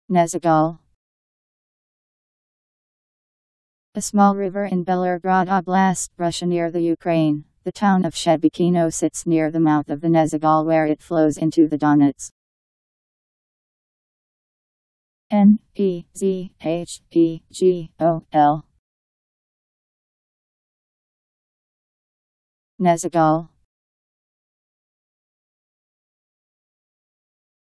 Nezhegol. A small river in Belgorod Oblast, Russia near the Ukraine. The town of Shebekino sits near the mouth of the Nezhegol where it flows into the Donets. Nezhegol. Nezhegol.